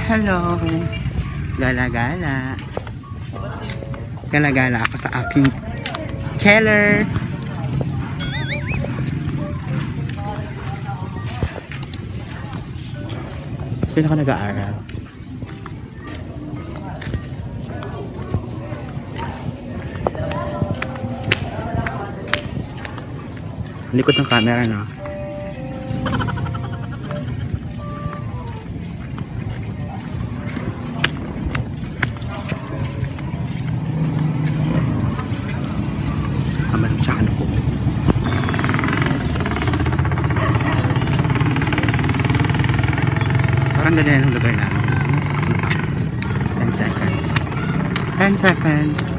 Hello! Gala-gala. Gala-gala ako sa aking Keller. Dito ako nag-aaral. Likod ng camera, no? Aman, tsaka ano po. Parang ganyan ang lugar namin. 10 seconds. 10 seconds.